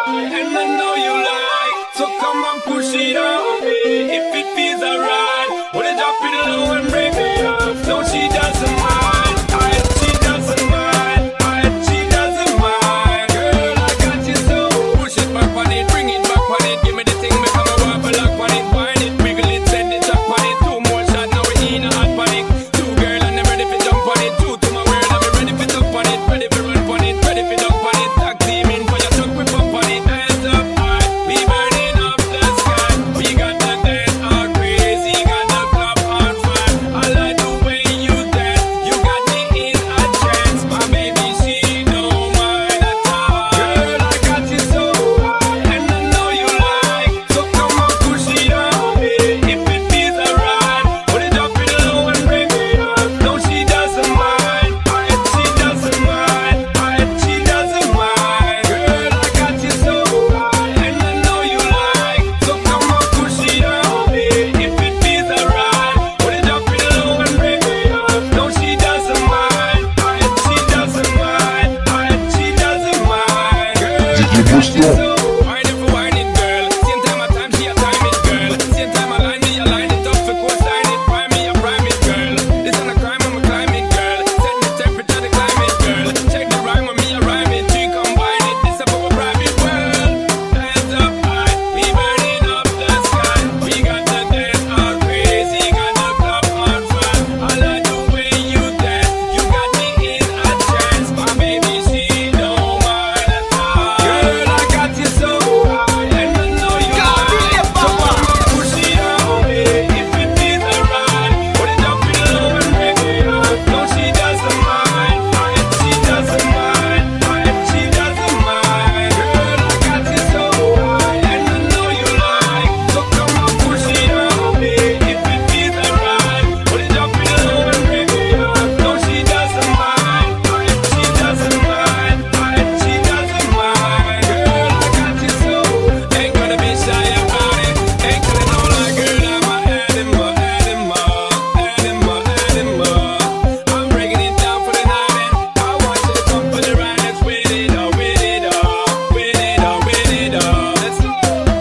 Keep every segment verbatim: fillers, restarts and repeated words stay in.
and I know you like, so come on, push it on me. If it feels alright, wanna drop it low and break it off. No, she doesn't mind. I, she doesn't mind. I, she doesn't mind. Girl, I got you so. Push it back on it, bring it back on it. Give me the thing, make a wobble up on it, wind it, wiggle it, send it up on it. Two more shots, now we in a hot panic. Two girl, and I'm ready for jump on it. Two to my word, I'm ready for jump on it, ready for run on it, ready for dump on it. Tag team in for your truck, we pump on it. Hands up high, we burning up the sky. We got the dance all crazy, got the club on fire. I like the way you dance, you got me in a trance. My baby, she don't mind at all. Girl, I got you so high, and I know you like, so come on, push it on me. If it feels alright, put it up in low and bring it up. No, she doesn't mind. I, she doesn't mind. I, she doesn't mind. Girl, I got you so high, and I know you like, so come on, push it on me. If it feels alright, put it up in low and bring it up. No, she doesn't mind. I, she doesn't mind. I, she doesn't mind. Girl, D J Boston. wine it for wine it, girl. Same time I time, she a time it, girl. Same time I line me, I line it up for cosign it. Prime me, I prime it, girl. This ain't a crime, I'm a climbing, girl. Set the temperature, the climate, girl. Check the rhyme with me, I rhyme it. She combine it, this up our private world. Hands up high, we burning up the sky. We got the dance all crazy, got the club on fire. I like the way you dance, you got me in a trance. My baby, she don't mind at all. Girl, I got you so high, and I know you like, so come on, push it on me. If it feels alright, put it up in low and bring it up. No, she doesn't mind. I, she doesn't mind. I, she doesn't mind. Girl, I got you so high, and I know you like, so come on, push it on me. If it feels alright, put it up in low and bring it up. No, she doesn't mind. I, she doesn't mind. I, she doesn't mind. Girl, I got you so. Ain't gonna be shy about it. Ain't gonna know like, girl, I'm a animal, animal, animal, animal. I'm breaking it down for the night, and I want you to come for the ride. Let's win it all, win it all, win it all, win it all. Let's go.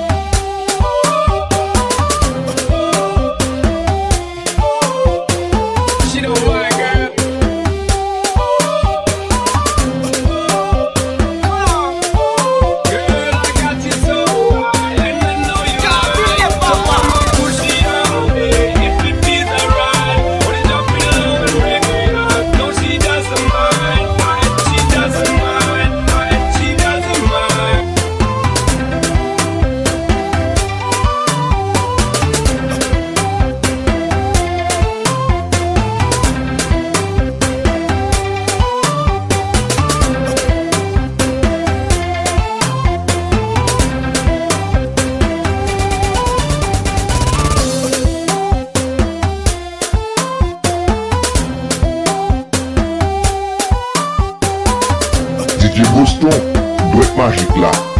She don't mind, girl. Girl, I got you so high, and I know you like, so come on, push it on me. If it feels alright, put it up in low and bring it up. No, she doesn't mind. I, she doesn't mind. I, she doesn't mind. D J Boston, Break Magic là.